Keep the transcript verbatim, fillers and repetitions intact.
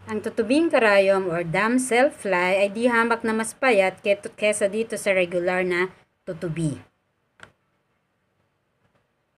Ang tutubing karayom or damsel fly ay di hamak na mas payat kesa dito sa regular na tutubi.